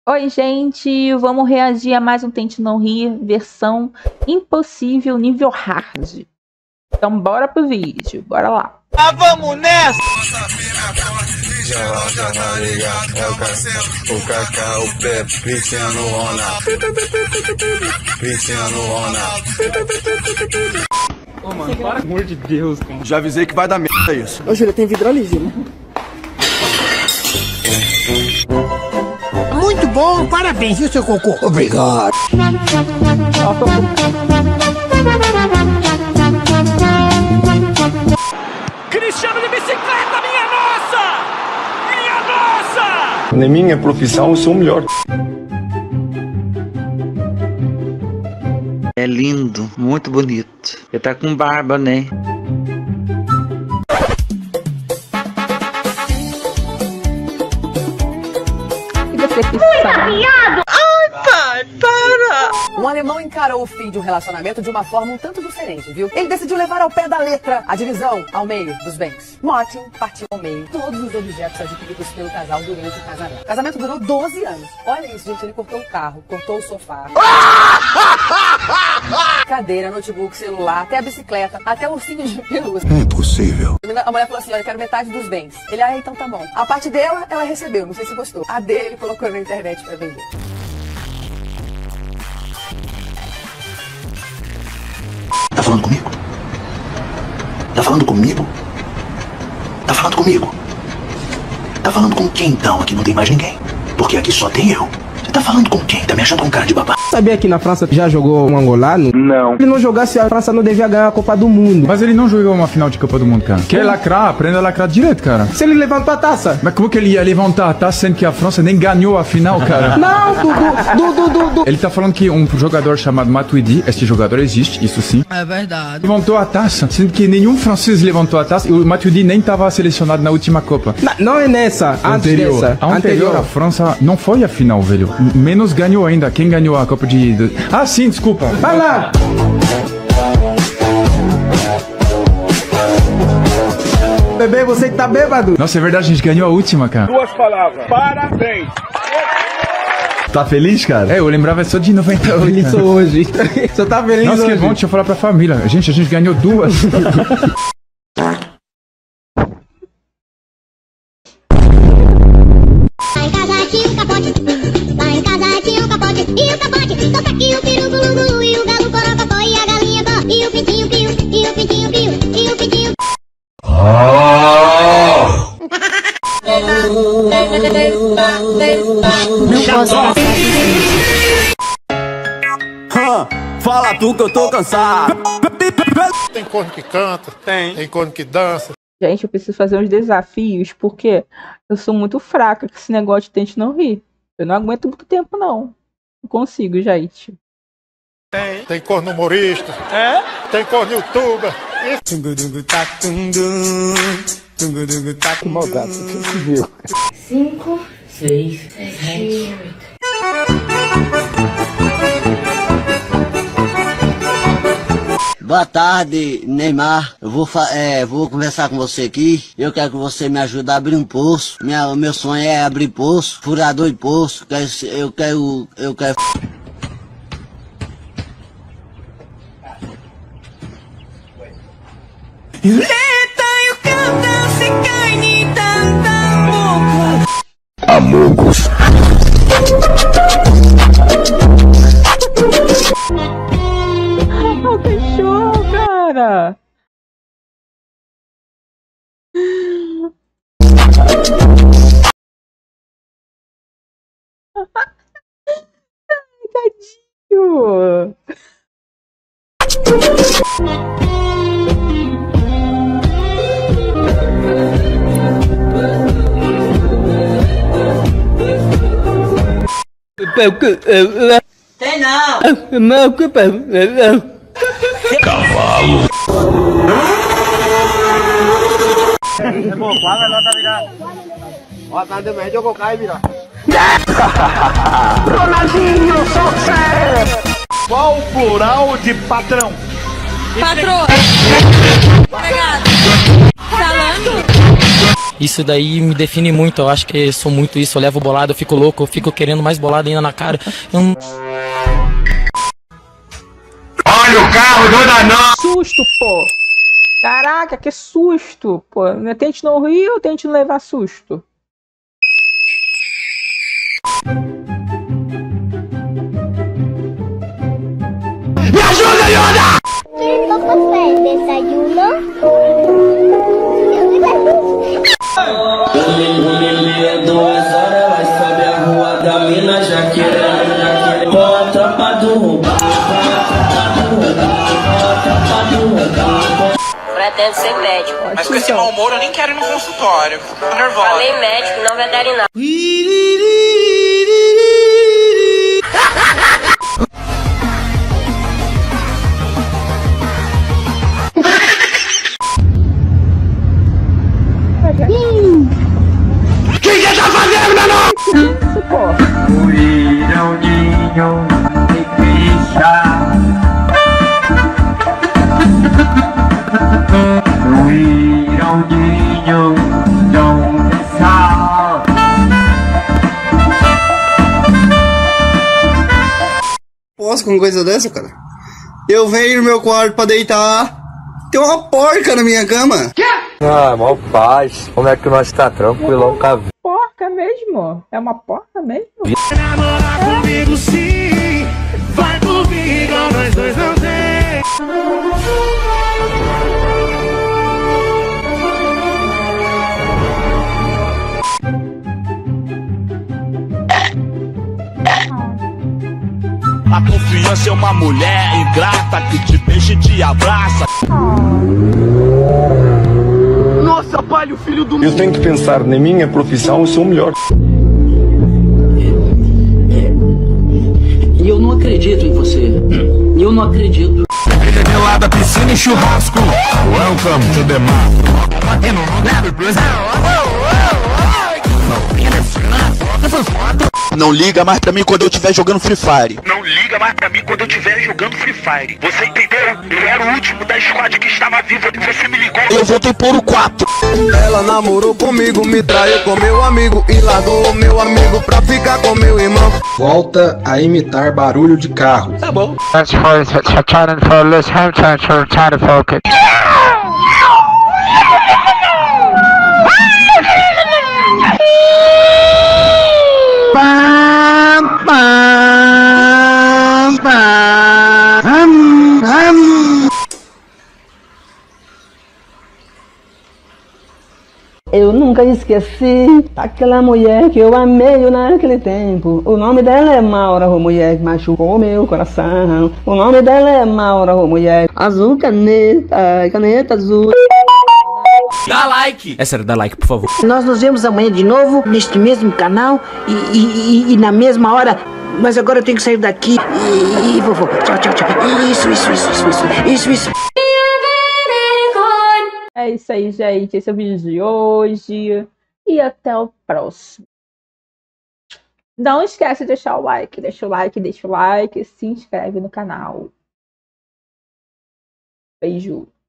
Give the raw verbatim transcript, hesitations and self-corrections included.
Oi, gente, vamos reagir a mais um Tente Não Rir, versão impossível nível hard. Então bora pro vídeo, bora lá. Ah, vamos nessa! O Kaká, o Pepe, Cristiano Ronaldo. Cristiano Ronaldo. Ô, mano, para, pelo amor de Deus, cara. Já avisei que vai dar merda isso. Ô, Júlia, tem vidro ali, Júlia. Muito bom, parabéns, viu, seu cocô? Obrigado. Cristiano de bicicleta, minha nossa! Minha nossa! Na minha profissão, eu sou o melhor. É lindo, muito bonito. Ele tá com barba, né? Que decepção. Um alemão encarou o fim de um relacionamento de uma forma um tanto diferente, viu? Ele decidiu levar ao pé da letra a divisão ao meio dos bens. Martin partiu ao meio todos os objetos adquiridos pelo casal durante o casamento. O casamento durou doze anos. Olha isso, gente. Ele cortou o carro, cortou o sofá, cadeira, notebook, celular, até a bicicleta, até o ursinho de pelúcia. É impossível. A mulher falou assim, olha, eu quero metade dos bens. Ele, ah, então tá bom. A parte dela, ela recebeu, não sei se gostou. A dele, ele colocou na internet pra vender. Tá falando comigo? Tá falando comigo? Tá falando comigo? Tá falando com quem então? Aqui não tem mais ninguém. Porque aqui só tem eu. Você tá falando com quem? Tá me achando com cara de babá? Sabia que na França já jogou um angolano? Não. Se ele não jogasse, a França não devia ganhar a Copa do Mundo. Mas ele não jogou uma final de Copa do Mundo, cara. Quer lacrar? Aprenda a lacrar direto, cara. Se ele levantou a taça. Mas como que ele ia levantar a taça sendo que a França nem ganhou a final, cara? Não, do, do, do, do, do. Ele tá falando que um jogador chamado Matuidi, este jogador existe, isso sim. É verdade. Levantou a taça, sendo que nenhum francês levantou a taça e o Matuidi nem tava selecionado na última Copa. Não, não é nessa, antes Anterior. dessa. A anterior, a França não foi a final, velho. Menos ganhou ainda. Quem ganhou a Copa de... de... Ah, sim, desculpa. Vai lá. Bebê, você que tá bêbado. Nossa, é verdade, a gente ganhou a última, cara. Duas palavras. Parabéns. Tá feliz, cara? É, eu lembrava só de noventa e oito. Feliz hoje. Você tá feliz Nossa, hoje? que bom, deixa eu falar pra família. Gente, a gente ganhou duas. Lá em casa tinha um capote, lá em casa tinha um capote, e o capote, toca aqui o peru gulu gulu, e o galo corococó, e a galinha có, e o pintinho piu, e o pintinho piu, e o pintinho... Não posso passar. Fala tu que eu tô cansado. Tem corno que canta, tem, tem corno que dança. Gente, eu preciso fazer uns desafios, porque eu sou muito fraca com esse negócio de Tente Não Rir. Eu não aguento muito tempo, não. Não consigo, gente. Tem, tem corno humorista. É? Tem corno youtuber. Que maldade, você viu? Cinco, seis, sete, oito. Boa tarde, Neymar. Eu vou, é, vou conversar com você aqui. Eu quero que você me ajude a abrir um poço. Minha, o meu sonho é abrir poço, furador de poço. Eu quero, eu quero... Amogos. Oh, cachorro, cara! Ai, tadinho! Tem não! Cavalo. Ronaldinho, sucesso! Qual o plural de patrão? Patroa. Obrigado. Falando. Isso daí me define muito, eu acho que eu sou muito isso, eu levo bolada, eu fico louco, eu fico querendo mais bolada ainda na cara. Eu não... Olha o carro do Danão! Susto, pô! Caraca, que susto, pô! Tente não rir ou tente não levar susto? Me ajuda, Yoda! ¿Qué café? ¿Desayuno? Duas horas vai sobe a rua da mina já querendo, já querendo. Com a tropa do roubar, pretendo ser médico. Mas com esse mau humor eu nem quero ir no consultório. Tô nervosa. Falei médico, não veterinário. O que você tá fazendo, menor? O Irãozinho me picha. O Irãozinho não deixa. Posso com coisa dessa, cara? Eu venho no meu quarto pra deitar. Tem uma porca na minha cama. Ah, mal paz. Como é que nós tá tranquilão, cara? Porca mesmo? É uma porca mesmo? Namorar comigo sim. Vai por mim igual nós dois não tem. A confiança é uma mulher ingrata que te beija e te abraça. Nossa, palho, filho do... Eu tenho que pensar na minha profissão, eu sou o melhor. E eu não acredito em você. Eu não acredito. Gelada, piscina e churrasco. Welcome to the Não liga mais pra mim quando eu estiver jogando Free Fire. Não liga mais pra mim quando eu estiver jogando Free Fire. Você entendeu? Eu era o último da squad que estava viva e você me ligou. Eu voltei por o quatro. Ela namorou comigo, me traiu com meu amigo e largou o meu amigo pra ficar com meu irmão. Volta a imitar barulho de carro. Tá bom. Pam, pam, pam, hum, hum. Eu nunca esqueci daquela mulher que eu amei naquele tempo. O nome dela é Maura, a mulher que machucou meu coração. O nome dela é Maura, a mulher azul caneta, caneta azul. Dá like! É sério, dá like, por favor. Nós nos vemos amanhã de novo, neste mesmo canal e, e, e, e na mesma hora. Mas agora eu tenho que sair daqui e, e vou, vou. Tchau, tchau, tchau. Isso, isso, isso, isso, isso, isso, isso. É isso aí, gente. Esse é o vídeo de hoje. E até o próximo. Não esquece de deixar o like. Deixa o like, deixa o like. Se inscreve no canal. Beijo.